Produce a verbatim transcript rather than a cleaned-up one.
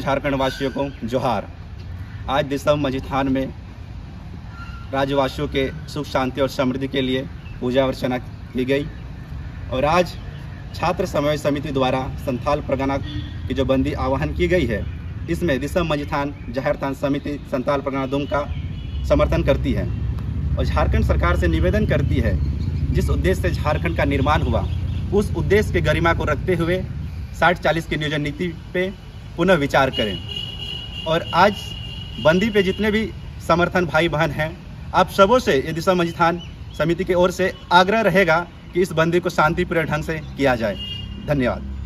झारखंड वासियों को जोहार। आज दिसम मजीठान में राज्यवासियों के सुख शांति और समृद्धि के लिए पूजा अर्चना की गई और आज छात्र समन्वय समिति द्वारा संथाल परगना की जो बंदी आह्वान की गई है, इसमें दिसम मजीठान जहरथान समिति संथाल परगना दुम का समर्थन करती है और झारखंड सरकार से निवेदन करती है जिस उद्देश्य से झारखंड का निर्माण हुआ उस उद्देश्य के गरिमा को रखते हुए साठ चालीस की नियोजन नीति पे पुनः विचार करें। और आज बंदी पे जितने भी समर्थन भाई बहन हैं, आप सबों से ये दिसम मजीठान समिति की ओर से आग्रह रहेगा कि इस बंदी को शांतिपूर्ण ढंग से किया जाए। धन्यवाद।